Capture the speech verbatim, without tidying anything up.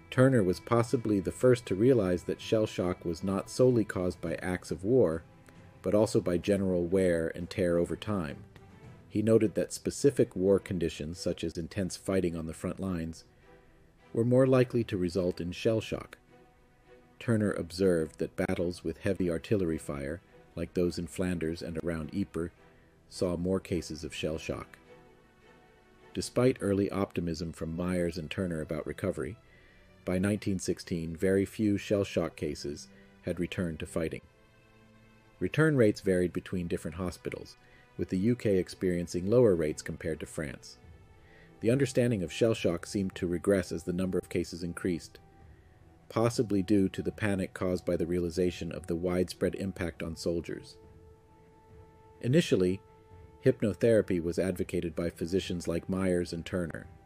Turner was possibly the first to realize that shell shock was not solely caused by acts of war, but also by general wear and tear over time. He noted that specific war conditions, such as intense fighting on the front lines, were more likely to result in shell shock. Turner observed that battles with heavy artillery fire, like those in Flanders and around Ypres, saw more cases of shell shock. Despite early optimism from Meyers and Turner about recovery, by nineteen sixteen very few shell shock cases had returned to fighting. Return rates varied between different hospitals, with the U K experiencing lower rates compared to France. The understanding of shell shock seemed to regress as the number of cases increased, possibly due to the panic caused by the realization of the widespread impact on soldiers. Initially, hypnotherapy was advocated by physicians like Meyers and Turner.